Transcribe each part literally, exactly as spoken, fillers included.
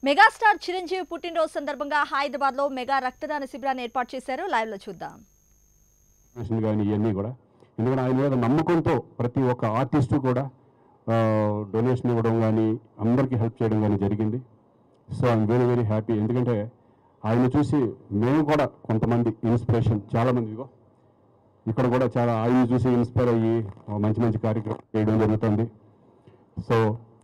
Megastar Chiranjeevi పుట్టినరోజు సందర్భంగా హైదరాబాద్ లో మెగా రక్తదాన శిబిరాన్ని ఏర్పాటు చేశారు. లైవ్ లో చూద్దాం. ఇవన్నీ కూడా ఎందుకంటే ఆయన మీద నమ్మకంతో ప్రతి ఒక్క ఆర్టిస్టు కూడా డొనేషన్ ఇవ్వడం కానీ అందరికీ హెల్ప్ చేయడం కానీ జరిగింది. So I'm very very happy. ఎందుకంటే ఆయన చూసి మేము కూడా కొంతమంది ఇన్స్పిరేషన్ చాలామంది ఇదిగో ఇక్కడ కూడా చాలా ఆయన చూసి ఇన్స్పైర్ అయ్యి మంచి మంచి కార్యక్రమం చేయడం జరుగుతుంది. సో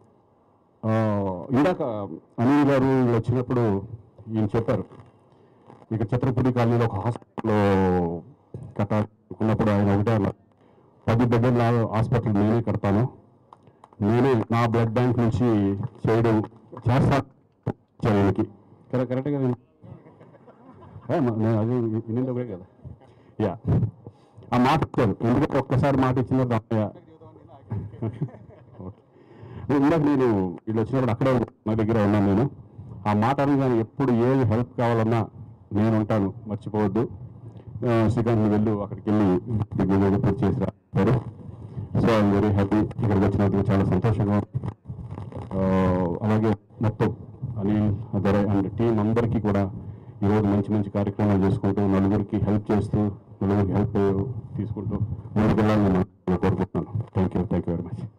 ఇందాక అనిల్ గారు వచ్చినప్పుడు ఈయన చెప్పారు ఇక్కడ ఛత్రపతి కాలనీలో ఒక హాస్పిటల్లో కట్టాలనుకున్నప్పుడు ఆయన ఒకటే అన్నారు, పది బెడ్ల హాస్పిటల్ నేనే కడతాను, నేనే నా బ్లడ్ బ్యాంక్ నుంచి చేయడం చేస్తాను ఆయనకి. కరెక్ట్ కరెక్ట్ కదా, అది వినింది ఒకటే కదా. యా ఆ మాట ఇచ్చారు. ఎందుకంటే ఒక్కసారి మాట ఇచ్చిన తర్వాత ఇందాక నేను వీళ్ళు వచ్చినప్పుడు అక్కడే నా దగ్గర ఉన్నాను. నేను ఆ మాట అనగానే ఎప్పుడు ఏది హెల్ప్ కావాలన్నా నేను ఉంటాను, మర్చిపోవద్దు. శ్రీకాంత్ వెళ్ళు అక్కడికి వెళ్ళి పూర్తి చేసి రాస్తారు. సో ఐఎమ్ వెరీ హ్యాపీ ఇక్కడికి వచ్చినందుకు చాలా సంతోషంగా. అలాగే మొత్తం అనిల్ అదర్ అండ్ టీం అందరికీ కూడా ఈరోజు మంచి మంచి కార్యక్రమాలు చేసుకుంటూ నలుగురికి హెల్ప్ చేస్తూ నలుగురికి హెల్ప్ తీసుకుంటూ ముందుకు వెళ్ళాలని నేను కోరుకుంటున్నాను. Thank you thank you very much.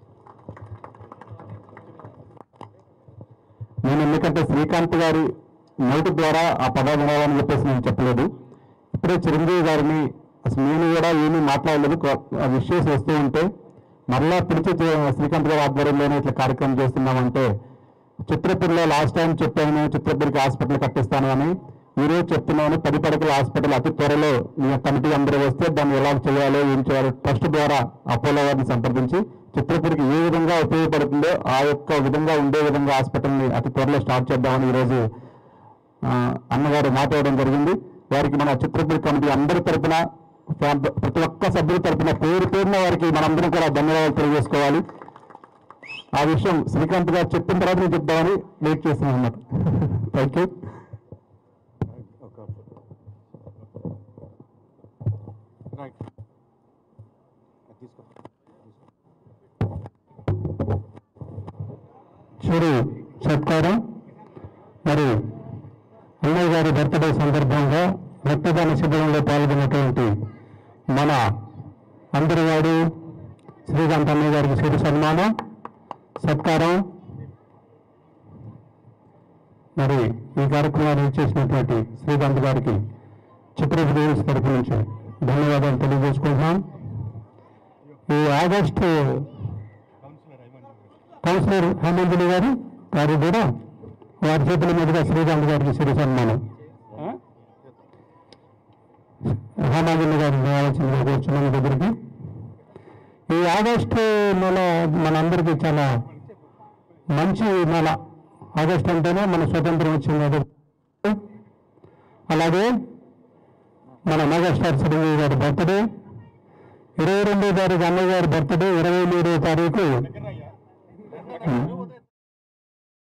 నేను ఎందుకంటే శ్రీకాంత్ గారి నోటి ద్వారా ఆ పదాలు వినాలని చెప్పేసి నేను చెప్పలేదు. ఇప్పుడే చిరంజీవి గారిని అసలు నేను కూడా ఏమీ మాట్లాడలేదు. విషయస్ వస్తూ ఉంటే మరలా పిలిచి శ్రీకాంత్ గారి ఆధ్వర్యంలోనే ఇట్లా కార్యక్రమం చేస్తున్నామంటే, చిత్రపూర్లో లాస్ట్ టైం చెప్పాను చిత్రపూర్కి హాస్పిటల్ కట్టిస్తాను అని, ఈరోజు చెప్తున్నాను పది పడకల హాస్పిటల్ అతి త్వరలో మీ కమిటీ అందరూ వస్తే దాన్ని ఎలా చేయాలో ఏం చేయాలో ట్రస్ట్ ద్వారా అపోలో వారిని సంప్రదించి చిత్రపూర్కి ఏ విధంగా ఉపయోగపడుతుందో ఆ యొక్క విధంగా ఉండే విధంగా హాస్పిటల్ని అతి త్వరలో స్టార్ట్ చేద్దామని ఈరోజు అన్నగారు మాట్లాడడం జరిగింది. వారికి మన చిత్రపూర్ కమిటీ అందరి తరఫున ప్రతి ఒక్క సభ్యుల తరఫున పేరు పేరున వారికి మనందరం కూడా ధన్యవాదాలు తెలియజేసుకోవాలి. ఆ విషయం శ్రీకాంత్ గారు చెప్పిన తర్వాత నేను చెప్తామని వెయిట్ చేస్తున్నాను అన్నమాట. Thank you. చిరు సత్కారం. మరి అన్నయ్య గారి బర్త్డే సందర్భంగా రక్తదాన శిబిరంలో పాల్గొన్నటువంటి మన అందరి వాడు శ్రీకాంత్ అన్నయ్య గారికి చిరు సన్మానం సత్కారం. మరి ఈ కార్యక్రమాన్ని చేసినటువంటి శ్రీకాంత్ గారికి చిత్రప్రదేశ్ తరపు నుంచి ధన్యవాదాలు తెలియజేసుకుంటున్నాం. ఈ ఆగస్టు కౌన్సిలర్ హేమంజలి గారు వారు కూడా వారి చేతుల మీదుగా శ్రీకాంత్ గారికి చిరు సన్మానం హేమంజలి గారు రావాల్సిందిగా కూర్చున్న దగ్గరికి. ఈ ఆగస్టు నెల మనందరికీ చాలా మంచి నెల. ఆగస్టు అంటేనే మన స్వతంత్రం వచ్చింది. అలాగే మన మెగాస్టార్ చిరంజీవి గారి బర్త్డే, ఇరవై రెండో తారీఖు అన్నయ్య గారి బర్త్డే, ఇరవై మూడో తారీఖు